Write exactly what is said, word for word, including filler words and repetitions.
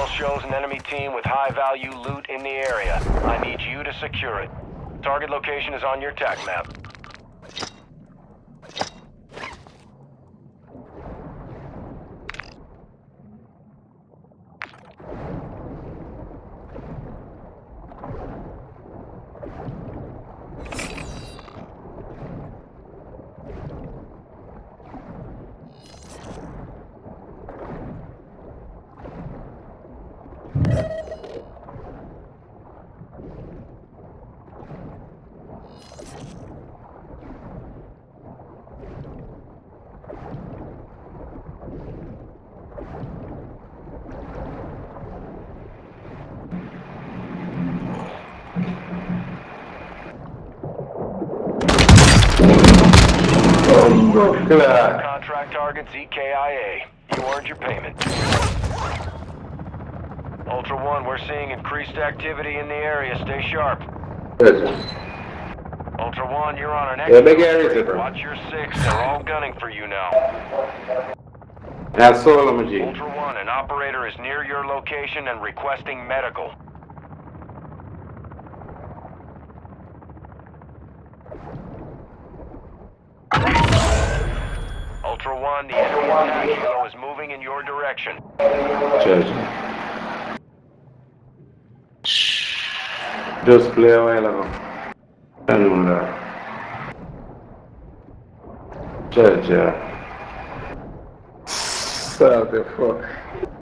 shows an enemy team with high-value loot in the area. I need you to secure it. Target location is on your tac map. Contract target Z K I A. You earned your payment. Ultra One, we're seeing increased activity in the area. Stay sharp. Ultra One, you're on an Yeah, big area, exit. bro. Watch your six. They're all gunning for you now. That's all I'm G. Ultra One, an operator is near your location and requesting medical. Ultra One, the enemy attack helo is moving in your direction. Judge. Just play a while ago. I know that. Judge, yeah. What the fuck?